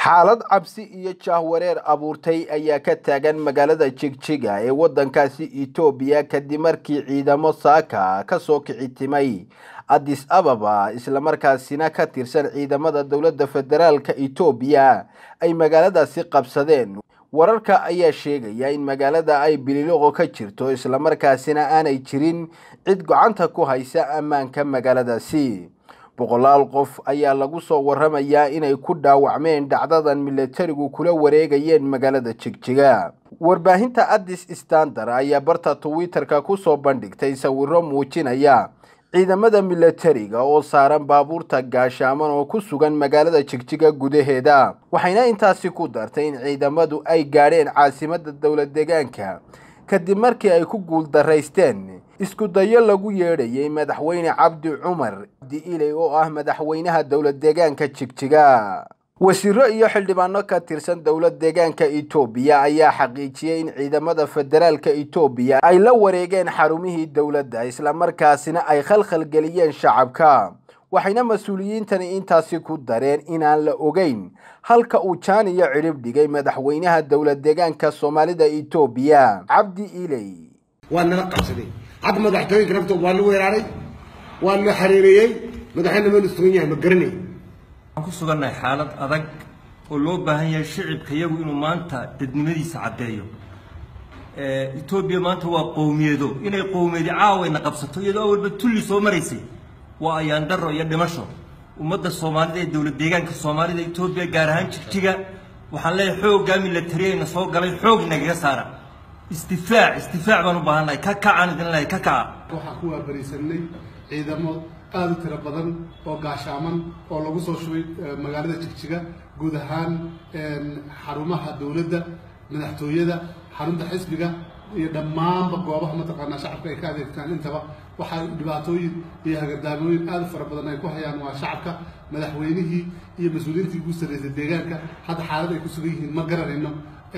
xaalad cabsi iyo jahwareer abuurtay ayaa ka taagan magaalada Jigjiga ee wadankaasi Itoobiya kadib markii ciidamo saaka ka soo kicitimay Addis Ababa isla markaasina ka tirsan ciidamada dawladda federaalka Itoobiya ay magaaladaasi qabsadeen. wararka ayaa sheegaya in magaalada ay bililoqo ka jirto isla markaasina aanay jirin cid gacanta ku haysa ammaanka magaaladaasi. boqolaal qof ayaa lagu soo waramayaa inay ku dhaawacmeen dhacdadan militarigu kula wareegayeen magaalada Jigjiga. warbaahinta Addis Standard ayaa barta Twitter-ka ku soo bandhigtay sawirro muujinaya ciidamada militariga oo saaran baabuurta gaashaaman oo ku sugan magaalada Jigjiga gudaheeda. waxayna intaasi ku dartay in ciidamadu ay gaadheen caasimadda dawlad deegaanka kadib markii ay ku guuldareysteen isku dayo lagu yeedhayay madaxweyne Cabdi Cumar Ilay oo ah madaxweynaha dawlad deegaanka Jigjiga. wasiiro iyo xildhibaano ka tirsan dawlad deegaanka Itoobiya ayaa xaqiijiyay in ciidamada federaalka Itoobiya ay la wareegeen xarumihii dawladda isla markaasina ay khalkhal geliyeen shacabka. waxayna mas'uuliyiintani intaasi ku dareen inaan la ogeyn halka uu jaan iyo cirib dhigay madaxweynaha dawlad deegaanka Soomaalida Itoobiya Cabdi Ilay. waana qabsaday cad madaxtooyinka nafta waa la weeraray waa la xariiriyay madaxweynaha Madaxweynaha ma garanay ku sugannahay xaalad adag oo loo baahan yahay shicibka iyagu inuu maanta dadnimadiisa cadeeyo. Itoobiya maanta waa qowmiyado inay qowmiyadi caawayna qabsato iyadoo awalba tulli soo maraysay waa ayaan daro iyo dhimasho ummadda Soomaalida ee dawlad deegaanka Soomaalida Itoobiya gaar ahaan Jigjiga waxaan leeyahay xoogga militariga soo galay xoog naga saara istifaac baan u baahanahay ka kacaan idin leeyahay ka kaca waxa ku waabarisanay ciidamo aad u tiro badan oo gaashaaman oo lagu soo shubay magaalada Jigjiga guud ahaan xarumaha dawladda madaxtooyada xarunta xisbiga iyo dhammaan goobaha mataqaana shacabka ay ka adeegtaan intaba waxa dhibaatooyin iyo hagadaamooyin aad fara badan ay ku hayaan waa shacabka madaxweynihii iyo mas'uuliyiintii ugu sareeyay deegaanka hadda xaalad ay ku sugan yihiin ma garanayno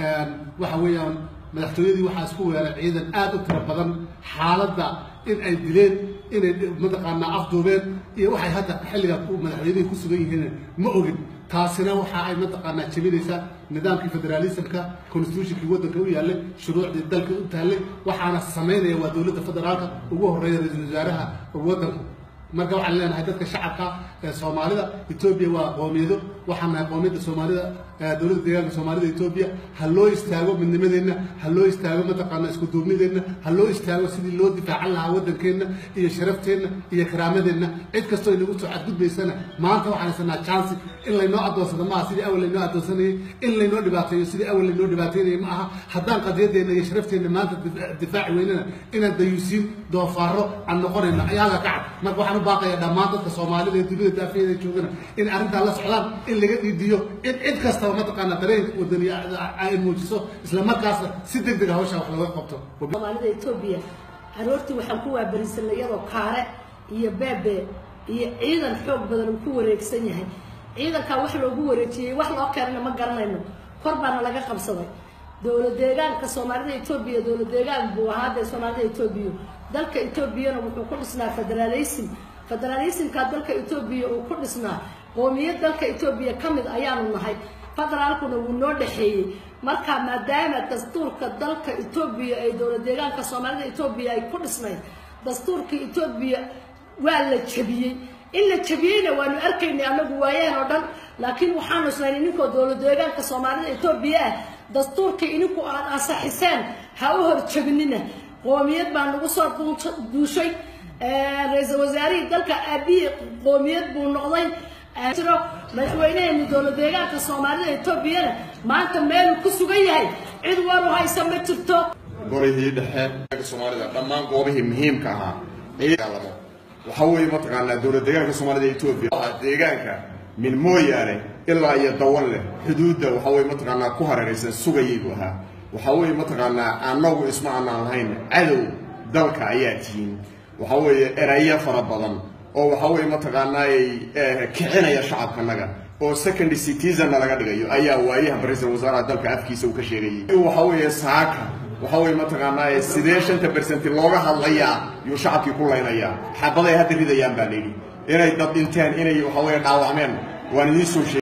waxa weeyaan madaxtooyadii waxa isku weeray ciidan aad u tiro badan xaaladda in ay dileen inay mataqaana afduubeen iyo waxay hadda xilliga madaxweynihii ku sugan yihiin ma ogin taasina waxa ay mataqaana jabinaysa nidaamkii federalismka constitutionkii wadanka u yaallay shuruucdii dalka u taallay waxaana sameynaya waa dawladda federaalka ugu horeeya ra'iisul wasaaraha wadanka. marka waxaan leenahay dadka shacabka ee Soomaalida Itoobiya waa qoomiyado waxaan nahay qoomiyada Soomaalida dawladda deegaanka Soomaalida Itoobiya ha loo istaago midnimadeena ha loo istaago mataqaana isku duubnideena ha loo istaago sidii loo difaacan lahaa wadankeena iyo sharafteena iyo karaamadeenna cid kasto inagu soo xadgudbaysana maanta waxaan haysanaa chance in laynoo adoonsado ma sidii awal laynoo adoonsanayay in laynoo dhibaateeyo sidii awal laynoo dhibaateynayay ma aha haddaan qadiyadeena iyo sharafteena maanta difaaci weynana inaan dayuusiin doofaaro aan noqonayno ayaaga kacab. marka waxaan baaqaya dhammaan dadka Soomaalida ee dibadda daafiyada joogana in arrinta la socdaan in laga dhiidiyo in cid kasta mataqaana dareenka wadaniga ay muujiso isla markaasna si degdeg ah hawsha wax laga qabto. Soomaalida Itoobiya aroortii waxaan ku waabarisanay iyadoo kaare iyo beebe iyo ciidan xoog badan ku wareegsan yahay. ciidanka wax loogu wareejiyay wax loo keenay ma garanayno kor baana laga qabsaday. dawlad deegaanka Soomaalida Itoobiya dawlad deegaan buu ahaa Soomaalida Itoobiya dalka Itoobiyana wuxuu ku dhisnaa federalismka dalka Itoobiya uu ku dhisnaa qoomiyad dalka Itoobiya kamid ayaanu nahay federaalkuna wuu noo dhaxeeyay. marka maadaama dastuurka dalka Itoobiya ay dawlad deegaanka Soomaalida Itoobiya ay ku dhisnay dastuurka Itoobiya waa la jabiyay in la jabiyayna waanu arkaynay anagu waayeen oo dhan laakiin waxaanu isnayn ninkoo dawlad deegaanka Soomaalida Itoobiya dastuurka ininku aan asaxiseen ha u horjabinina qoomiyad baan lagu soo duushay ra'iisul wasaarihii dalka Abiy qoomiyad buu noqday madaxweynaha dawlad deegaanka Soomaalida Itoobiya maanta meel ku sugan yahay cid war u haysa ma jirto. gorihii dhexe Soomaalida dhammaan goobihii muhiimka ahaa waxa weeye mataqaana dawlad deegaanka Soomaalida Itoobiya deegaanka min mooyaane ilaa iyo dawalle xuduudda waxa weeye mataqaana ku hareeraysan sugayay buu ahaa waxa weeye mataqaana anagu isma aan lahayn cadow dalka ayaa tihiin waxa weeye eraya fara badan oo waxa weeye mataqaana ay kicinaya shacabkanaga oo second citizen laga dhigayo ayaa waayaha ra'iisul wasaaraha dalka afkiisa uu ka sheegay waxa weeye saaka waxa weeye mataqaana 80% looga hadlayaa iyo shacabkii ku leynaya xabaday hadda ridayaan baa leeyahay inay dad dhinteen inay waxa weeye dhaawacmeen waan idin soo